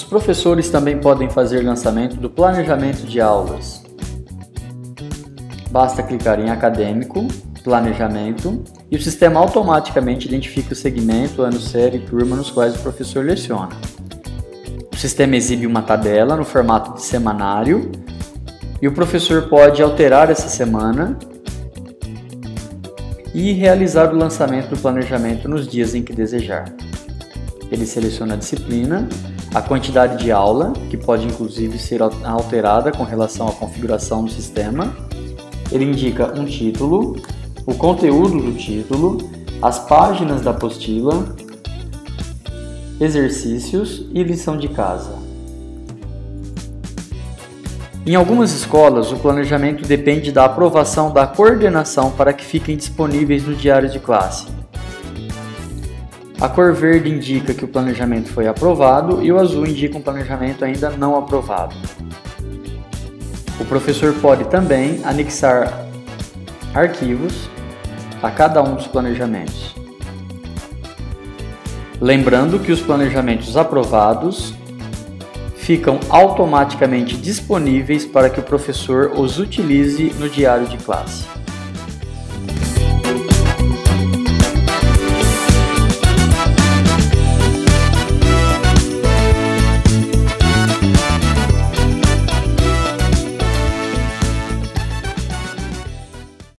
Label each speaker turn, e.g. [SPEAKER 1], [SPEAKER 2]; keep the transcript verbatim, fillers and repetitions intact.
[SPEAKER 1] professores também podem fazer lançamento do planejamento de aulas. Basta clicar em Acadêmico, Planejamento, e o sistema automaticamente identifica o segmento, ano, série e turma nos quais o professor leciona. O sistema exibe uma tabela no formato de semanário e o professor pode alterar essa semana e realizar o lançamento do planejamento nos dias em que desejar. Ele seleciona a disciplina, a quantidade de aula, que pode inclusive ser alterada com relação à configuração do sistema. Ele indica um título, o conteúdo do título, as páginas da apostila, exercícios e lição de casa. Em algumas escolas, o planejamento depende da aprovação da coordenação para que fiquem disponíveis no diário de classe. A cor verde indica que o planejamento foi aprovado e o azul indica um planejamento ainda não aprovado. O professor pode também anexar arquivos a cada um dos planejamentos. Lembrando que os planejamentos aprovados ficam automaticamente disponíveis para que o professor os utilize no diário de classe.